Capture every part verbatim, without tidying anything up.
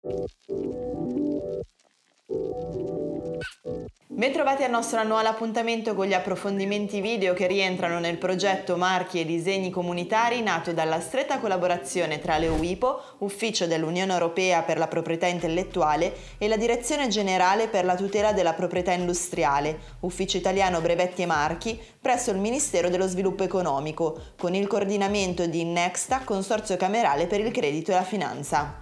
Bentrovati al nostro annuale appuntamento con gli approfondimenti video che rientrano nel progetto Marchi e Disegni Comunitari nato dalla stretta collaborazione tra l'EUIPO, Ufficio dell'Unione Europea per la Proprietà Intellettuale, e la Direzione Generale per la Tutela della Proprietà Industriale, Ufficio Italiano Brevetti e Marchi, presso il Ministero dello Sviluppo Economico, con il coordinamento di Nexta, Consorzio Camerale per il Credito e la Finanza.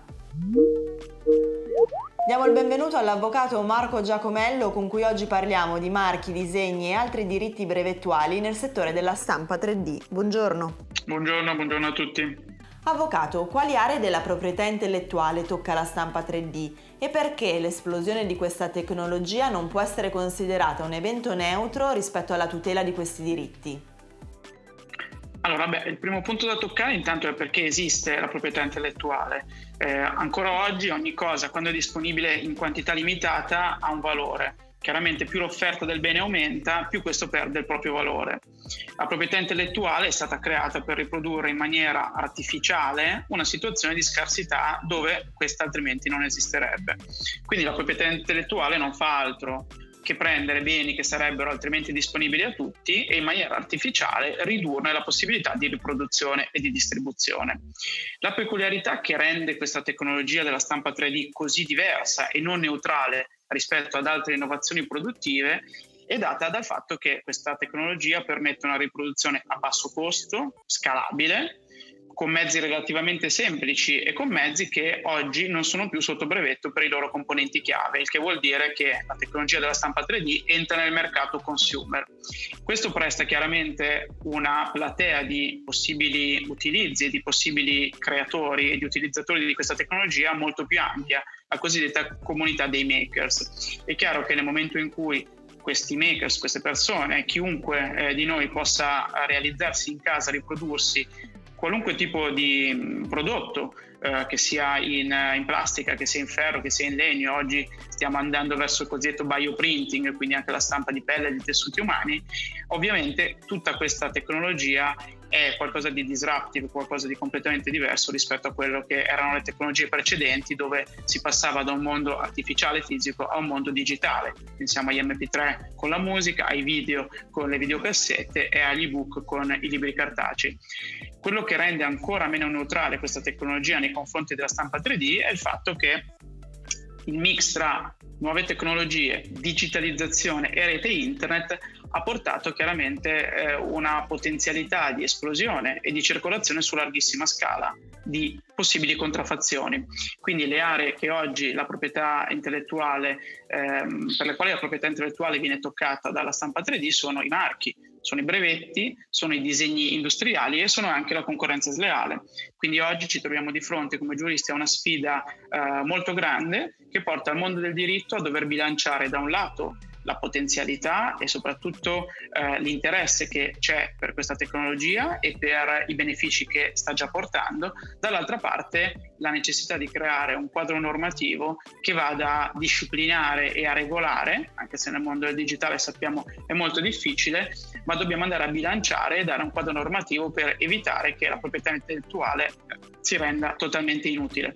Diamo il benvenuto all'avvocato Marco Giacomello, con cui oggi parliamo di marchi, disegni e altri diritti brevettuali nel settore della stampa tre D. Buongiorno. Buongiorno, buongiorno a tutti. Avvocato, quali aree della proprietà intellettuale tocca la stampa tre D e perché l'esplosione di questa tecnologia non può essere considerata un evento neutro rispetto alla tutela di questi diritti? Allora, beh, il primo punto da toccare intanto è perché esiste la proprietà intellettuale. Eh, ancora oggi ogni cosa, quando è disponibile in quantità limitata, ha un valore. Chiaramente più l'offerta del bene aumenta, più questo perde il proprio valore. La proprietà intellettuale è stata creata per riprodurre in maniera artificiale una situazione di scarsità dove questa altrimenti non esisterebbe. Quindi la proprietà intellettuale non fa altro che prendere beni che sarebbero altrimenti disponibili a tutti e in maniera artificiale ridurne la possibilità di riproduzione e di distribuzione. La peculiarità che rende questa tecnologia della stampa tre D così diversa e non neutrale rispetto ad altre innovazioni produttive è data dal fatto che questa tecnologia permette una riproduzione a basso costo, scalabile, con mezzi relativamente semplici e con mezzi che oggi non sono più sotto brevetto per i loro componenti chiave, il che vuol dire che la tecnologia della stampa tre D entra nel mercato consumer. Questo presta chiaramente una platea di possibili utilizzi, di possibili creatori e di utilizzatori di questa tecnologia molto più ampia, la cosiddetta comunità dei makers. È chiaro che nel momento in cui questi makers, queste persone, chiunque eh, di noi possa realizzarsi in casa, riprodursi qualunque tipo di prodotto, eh, che sia in, in plastica, che sia in ferro, che sia in legno. Oggi stiamo andando verso il cosiddetto bioprinting, quindi anche la stampa di pelle e di tessuti umani. Ovviamente tutta questa tecnologia è qualcosa di disruptive, qualcosa di completamente diverso rispetto a quello che erano le tecnologie precedenti, dove si passava da un mondo artificiale fisico a un mondo digitale. Pensiamo agli emme pi tre con la musica, ai video con le videocassette e agli ebook con i libri cartacei. Quello che rende ancora meno neutrale questa tecnologia nei confronti della stampa tre D è il fatto che il mix tra nuove tecnologie, digitalizzazione e rete internet ha portato chiaramente eh, una potenzialità di esplosione e di circolazione su larghissima scala di possibili contraffazioni. Quindi le aree che oggi la proprietà intellettuale, ehm, per le quali la proprietà intellettuale viene toccata dalla stampa tre D sono i marchi, sono i brevetti, sono i disegni industriali e sono anche la concorrenza sleale. Quindi oggi ci troviamo di fronte come giuristi a una sfida eh, molto grande che porta al mondo del diritto a dover bilanciare da un lato la potenzialità e soprattutto eh, l'interesse che c'è per questa tecnologia e per i benefici che sta già portando, dall'altra parte la necessità di creare un quadro normativo che vada a disciplinare e a regolare, anche se nel mondo del digitale sappiamo è molto difficile, ma dobbiamo andare a bilanciare e dare un quadro normativo per evitare che la proprietà intellettuale si renda totalmente inutile.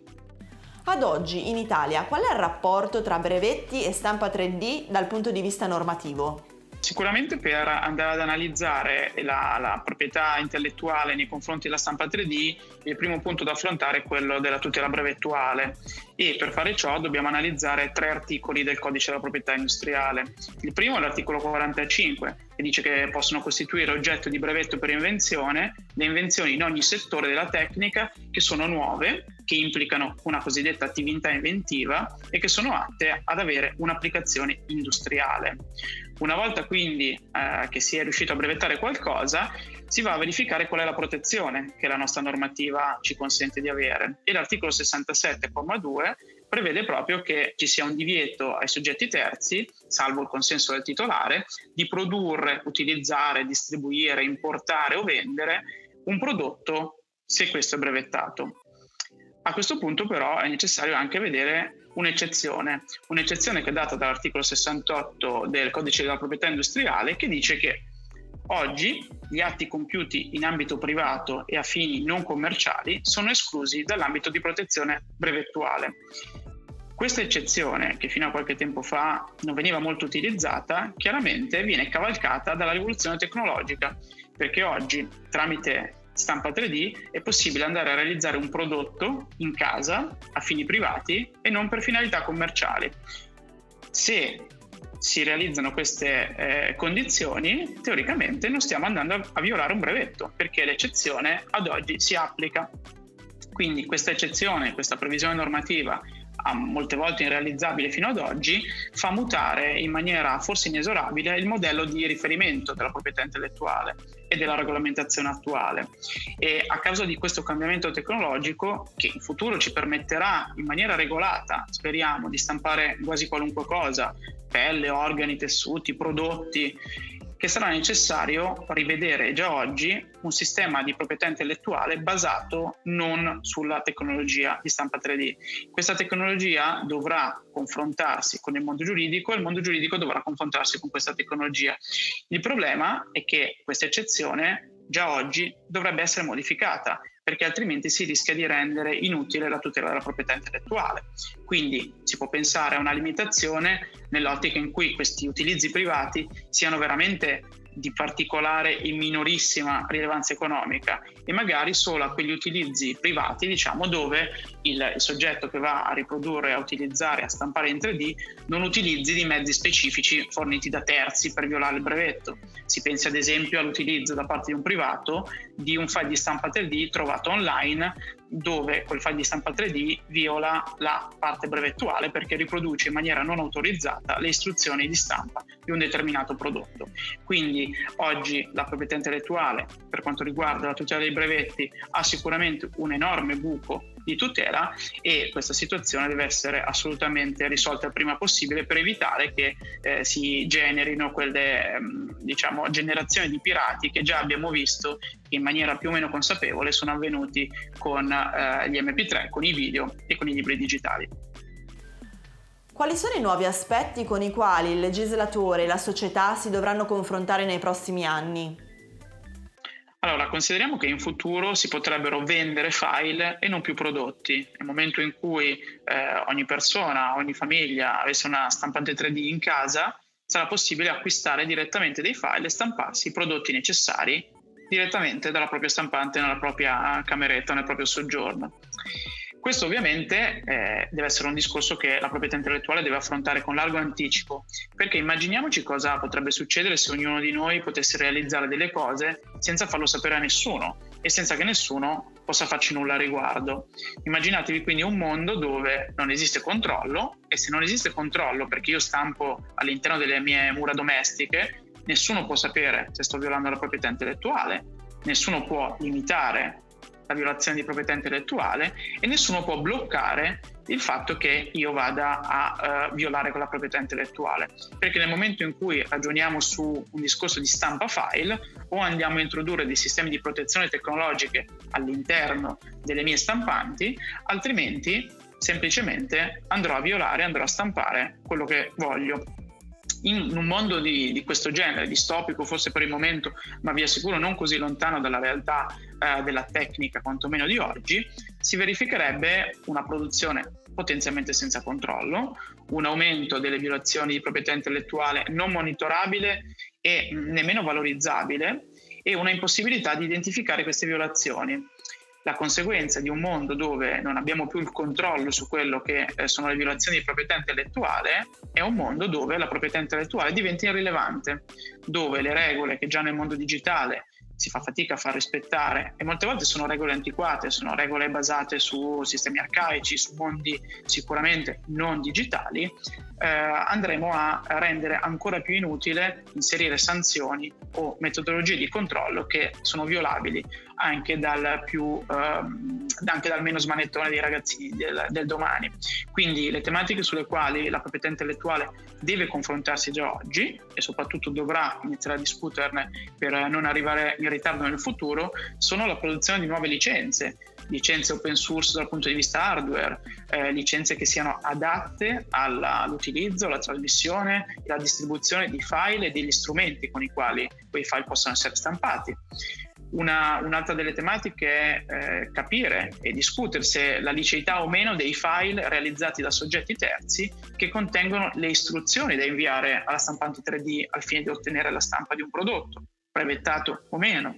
Ad oggi in Italia qual è il rapporto tra brevetti e stampa tre D dal punto di vista normativo? Sicuramente per andare ad analizzare la, la proprietà intellettuale nei confronti della stampa tre D, il primo punto da affrontare è quello della tutela brevettuale e per fare ciò dobbiamo analizzare tre articoli del codice della proprietà industriale. Il primo è l'articolo quarantacinque, che dice che possono costituire oggetto di brevetto per invenzione le invenzioni in ogni settore della tecnica che sono nuove, che implicano una cosiddetta attività inventiva e che sono atte ad avere un'applicazione industriale. Una volta quindi eh, che si è riuscito a brevettare qualcosa, si va a verificare qual è la protezione che la nostra normativa ci consente di avere. E l'articolo sessantasette comma due prevede proprio che ci sia un divieto ai soggetti terzi, salvo il consenso del titolare, di produrre, utilizzare, distribuire, importare o vendere un prodotto se questo è brevettato. A questo punto però è necessario anche vedere un'eccezione, un'eccezione che è data dall'articolo sessantotto del Codice della Proprietà Industriale, che dice che oggi gli atti compiuti in ambito privato e a fini non commerciali sono esclusi dall'ambito di protezione brevettuale. Questa eccezione, che fino a qualche tempo fa non veniva molto utilizzata, chiaramente viene cavalcata dalla rivoluzione tecnologica, perché oggi tramite stampa tre D è possibile andare a realizzare un prodotto in casa a fini privati e non per finalità commerciali. Se si realizzano queste eh, condizioni, teoricamente non stiamo andando a, a violare un brevetto, perché l'eccezione ad oggi si applica. Quindi questa eccezione, questa previsione normativa, a molte volte irrealizzabile fino ad oggi, fa mutare in maniera forse inesorabile il modello di riferimento della proprietà intellettuale e della regolamentazione attuale. E a causa di questo cambiamento tecnologico, che in futuro ci permetterà in maniera regolata, speriamo, di stampare quasi qualunque cosa, pelle, organi, tessuti, prodotti, che sarà necessario rivedere già oggi un sistema di proprietà intellettuale basato non sulla tecnologia di stampa tre D. Questa tecnologia dovrà confrontarsi con il mondo giuridico e il mondo giuridico dovrà confrontarsi con questa tecnologia. Il problema è che questa eccezione già oggi dovrebbe essere modificata, perché altrimenti si rischia di rendere inutile la tutela della proprietà intellettuale. Quindi si può pensare a una limitazione nell'ottica in cui questi utilizzi privati siano veramente di particolare e minorissima rilevanza economica e magari solo a quegli utilizzi privati, diciamo, dove il, il soggetto che va a riprodurre, a utilizzare, a stampare in tre D non utilizzi di mezzi specifici forniti da terzi per violare il brevetto. Si pensi ad esempio all'utilizzo da parte di un privato di un file di stampa tre D trovato online, dove quel file di stampa tre D viola la parte brevettuale perché riproduce in maniera non autorizzata le istruzioni di stampa di un determinato prodotto. Quindi oggi la proprietà intellettuale, per quanto riguarda la tutela dei brevetti, ha sicuramente un enorme buco di tutela e questa situazione deve essere assolutamente risolta il prima possibile per evitare che eh, si generino quelle diciamo generazioni di pirati che già abbiamo visto in maniera più o meno consapevole sono avvenuti con eh, gli emme pi tre, con i video e con i libri digitali. Quali sono i nuovi aspetti con i quali il legislatore e la società si dovranno confrontare nei prossimi anni? Allora, consideriamo che in futuro si potrebbero vendere file e non più prodotti. Nel momento in cui eh, ogni persona, ogni famiglia avesse una stampante tre D in casa, sarà possibile acquistare direttamente dei file e stamparsi i prodotti necessari direttamente dalla propria stampante nella propria cameretta, nel proprio soggiorno. Questo ovviamente eh, deve essere un discorso che la proprietà intellettuale deve affrontare con largo anticipo, perché immaginiamoci cosa potrebbe succedere se ognuno di noi potesse realizzare delle cose senza farlo sapere a nessuno e senza che nessuno possa farci nulla a riguardo. Immaginatevi quindi un mondo dove non esiste controllo, e se non esiste controllo perché io stampo all'interno delle mie mura domestiche, nessuno può sapere se sto violando la proprietà intellettuale, nessuno può limitare la violazione di proprietà intellettuale e nessuno può bloccare il fatto che io vada a uh, violare quella proprietà intellettuale, perché nel momento in cui ragioniamo su un discorso di stampa file o andiamo a introdurre dei sistemi di protezione tecnologiche all'interno delle mie stampanti, altrimenti semplicemente andrò a violare, andrò a stampare quello che voglio. In un mondo di, di questo genere, distopico forse per il momento, ma vi assicuro non così lontano dalla realtà eh, della tecnica, quantomeno di oggi, si verificherebbe una produzione potenzialmente senza controllo, un aumento delle violazioni di proprietà intellettuale non monitorabile e nemmeno valorizzabile e una impossibilità di identificare queste violazioni. La conseguenza di un mondo dove non abbiamo più il controllo su quello che eh, sono le violazioni di proprietà intellettuale è un mondo dove la proprietà intellettuale diventa irrilevante, dove le regole che già nel mondo digitale si fa fatica a far rispettare e molte volte sono regole antiquate, sono regole basate su sistemi arcaici, su mondi sicuramente non digitali, eh, andremo a rendere ancora più inutile inserire sanzioni o metodologie di controllo che sono violabili anche dal più ehm, anche dal meno smanettone dei ragazzini del, del domani. Quindi le tematiche sulle quali la proprietà intellettuale deve confrontarsi già oggi e soprattutto dovrà iniziare a discuterne per non arrivare in ritardo nel futuro sono la produzione di nuove licenze, licenze open source dal punto di vista hardware, eh, licenze che siano adatte alla, all'utilizzo, alla trasmissione e alla distribuzione di file e degli strumenti con i quali quei file possono essere stampati. Una, un'altra delle tematiche è eh, capire e discutere se la liceità o meno dei file realizzati da soggetti terzi che contengono le istruzioni da inviare alla stampante tre D al fine di ottenere la stampa di un prodotto, brevettato o meno.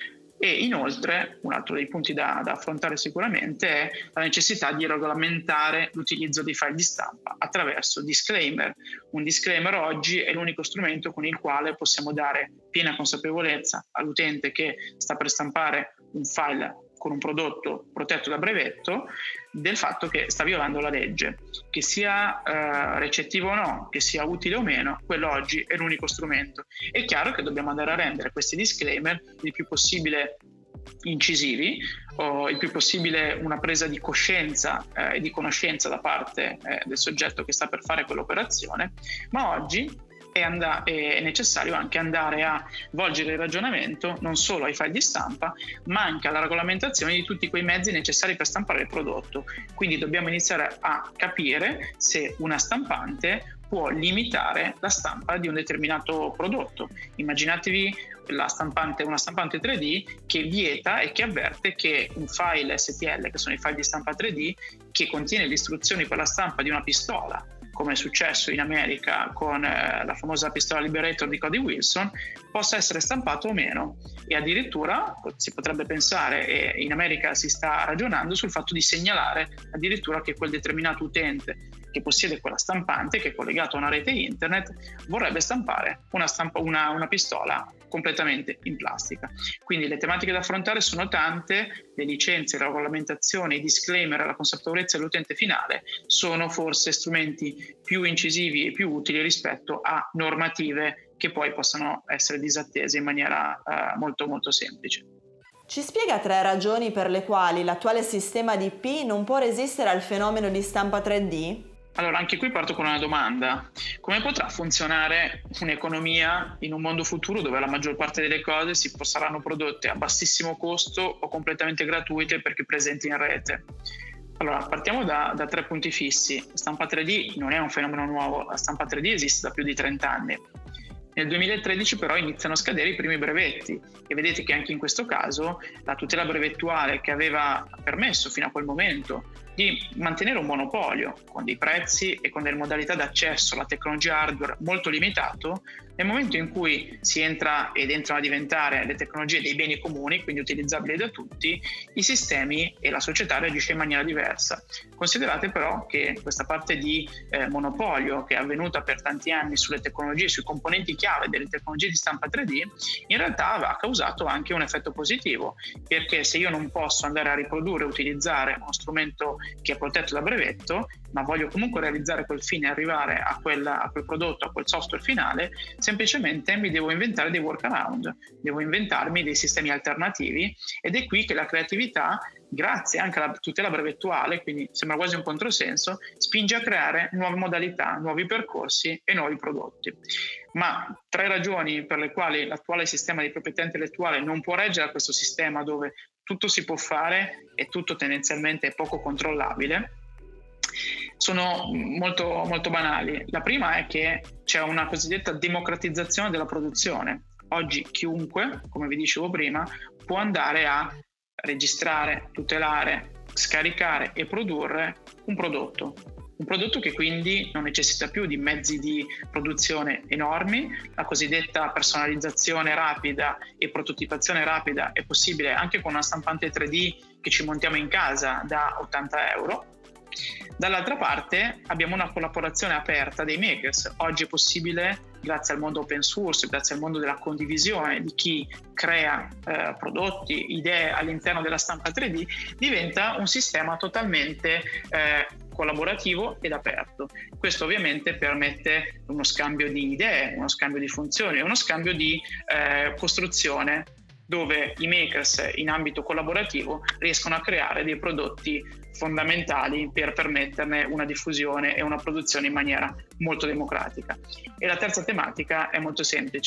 E inoltre, un altro dei punti da, da affrontare sicuramente è la necessità di regolamentare l'utilizzo dei file di stampa attraverso disclaimer. Un disclaimer oggi è l'unico strumento con il quale possiamo dare piena consapevolezza all'utente che sta per stampare un file con un prodotto protetto da brevetto del fatto che sta violando la legge. Che sia eh, recettivo o no, che sia utile o meno, quello oggi è l'unico strumento. È chiaro che dobbiamo andare a rendere questi disclaimer il più possibile incisivi, o il più possibile una presa di coscienza e eh, di conoscenza da parte eh, del soggetto che sta per fare quell'operazione, ma oggi È, and- è necessario anche andare a volgere il ragionamento non solo ai file di stampa, ma anche alla regolamentazione di tutti quei mezzi necessari per stampare il prodotto. Quindi dobbiamo iniziare a capire se una stampante può limitare la stampa di un determinato prodotto. Immaginatevi la stampante, una stampante tre D che vieta e che avverte che un file S T L, che sono i file di stampa tre D, che contiene le istruzioni per la stampa di una pistola, come è successo in America con eh, la famosa pistola Liberator di Cody Wilson, possa essere stampato o meno. E addirittura si potrebbe pensare, e in America si sta ragionando, sul fatto di segnalare addirittura che quel determinato utente che possiede quella stampante, che è collegato a una rete internet, vorrebbe stampare una, stampa, una, una pistola completamente in plastica. Quindi le tematiche da affrontare sono tante, le licenze, le regolamentazioni, i disclaimer, la consapevolezza dell'utente finale sono forse strumenti più incisivi e più utili rispetto a normative che poi possono essere disattese in maniera uh, molto molto semplice. Ci spiega tre ragioni per le quali l'attuale sistema D P non può resistere al fenomeno di stampa tre D? Allora, anche qui parto con una domanda. Come potrà funzionare un'economia in un mondo futuro dove la maggior parte delle cose si saranno prodotte a bassissimo costo o completamente gratuite perché presenti in rete? Allora, partiamo da, da tre punti fissi. La stampa tre D non è un fenomeno nuovo, la stampa tre D esiste da più di trenta anni. Nel duemilatredici però iniziano a scadere i primi brevetti e vedete che anche in questo caso la tutela brevettuale che aveva permesso fino a quel momento di mantenere un monopolio con dei prezzi e con delle modalità d'accesso alla tecnologia hardware molto limitato, nel momento in cui si entra ed entrano a diventare le tecnologie dei beni comuni, quindi utilizzabili da tutti, i sistemi e la società reagisce in maniera diversa. Considerate però che questa parte di eh, monopolio che è avvenuta per tanti anni sulle tecnologie, sui componenti chiave delle tecnologie di stampa tre D, in realtà ha causato anche un effetto positivo, perché se io non posso andare a riprodurre e utilizzare uno strumento che è protetto da brevetto, ma voglio comunque realizzare quel fine e arrivare a quel, a quel prodotto, a quel software finale, semplicemente mi devo inventare dei workaround, devo inventarmi dei sistemi alternativi, ed è qui che la creatività, grazie anche alla tutela brevettuale, quindi sembra quasi un controsenso, spinge a creare nuove modalità, nuovi percorsi e nuovi prodotti. Ma tre ragioni per le quali l'attuale sistema di proprietà intellettuale non può reggere a questo sistema dove tutto si può fare e tutto tendenzialmente è poco controllabile sono molto, molto banali. La prima è che c'è una cosiddetta democratizzazione della produzione. Oggi chiunque, come vi dicevo prima, può andare a registrare, tutelare, scaricare e produrre un prodotto. Un prodotto che quindi non necessita più di mezzi di produzione enormi. La cosiddetta personalizzazione rapida e prototipazione rapida è possibile anche con una stampante tre D che ci montiamo in casa da ottanta euro. Dall'altra parte abbiamo una collaborazione aperta dei makers. Oggi è possibile, grazie al mondo open source, grazie al mondo della condivisione di chi crea eh, prodotti, idee all'interno della stampa tre D, diventa un sistema totalmente eh, collaborativo ed aperto. Questo ovviamente permette uno scambio di idee, uno scambio di funzioni, uno scambio di eh, costruzione, dove i makers in ambito collaborativo riescono a creare dei prodotti fondamentali per permetterne una diffusione e una produzione in maniera molto democratica. E la terza tematica è molto semplice.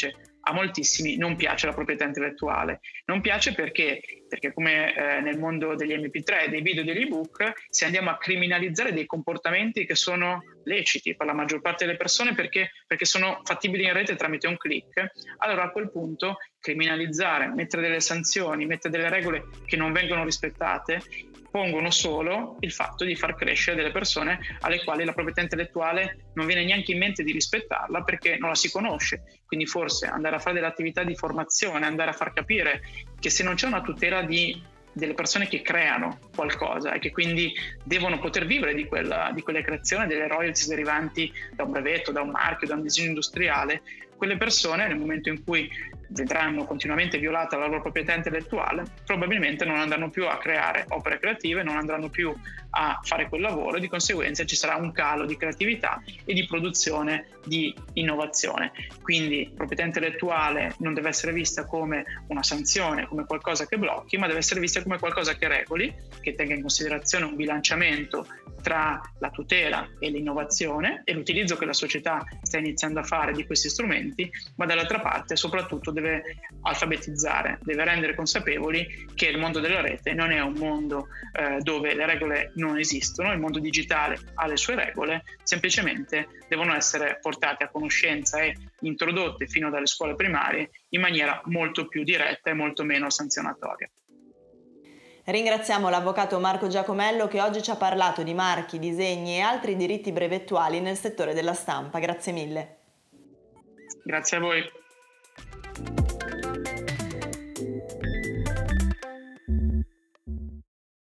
a moltissimi non piace la proprietà intellettuale. Non piace perché, perché come eh, nel mondo degli emme pi tre, dei video e degli ebook, se andiamo a criminalizzare dei comportamenti che sono leciti per la maggior parte delle persone perché, perché sono fattibili in rete tramite un click, allora a quel punto criminalizzare, mettere delle sanzioni, mettere delle regole che non vengono rispettate, pongono solo il fatto di far crescere delle persone alle quali la proprietà intellettuale non viene neanche in mente di rispettarla perché non la si conosce. Quindi forse andare a fare delle attività di formazione, andare a far capire che se non c'è una tutela di, delle persone che creano qualcosa e che quindi devono poter vivere di quella, di quella creazione, delle royalties derivanti da un brevetto, da un marchio, da un disegno industriale, quelle persone nel momento in cui vedranno continuamente violata la loro proprietà intellettuale, probabilmente non andranno più a creare opere creative, non andranno più a fare quel lavoro e di conseguenza ci sarà un calo di creatività e di produzione di innovazione. Quindi proprietà intellettuale non deve essere vista come una sanzione, come qualcosa che blocchi, ma deve essere vista come qualcosa che regoli, che tenga in considerazione un bilanciamento tra la tutela e l'innovazione e l'utilizzo che la società sta iniziando a fare di questi strumenti, ma dall'altra parte soprattutto deve alfabetizzare, deve rendere consapevoli che il mondo della rete non è un mondo eh, dove le regole non esistono, il mondo digitale ha le sue regole, semplicemente devono essere portate a conoscenza e introdotte fino dalle scuole primarie in maniera molto più diretta e molto meno sanzionatoria. Ringraziamo l'avvocato Marco Giacomello che oggi ci ha parlato di marchi, disegni e altri diritti brevettuali nel settore della stampa. Grazie mille. Grazie a voi.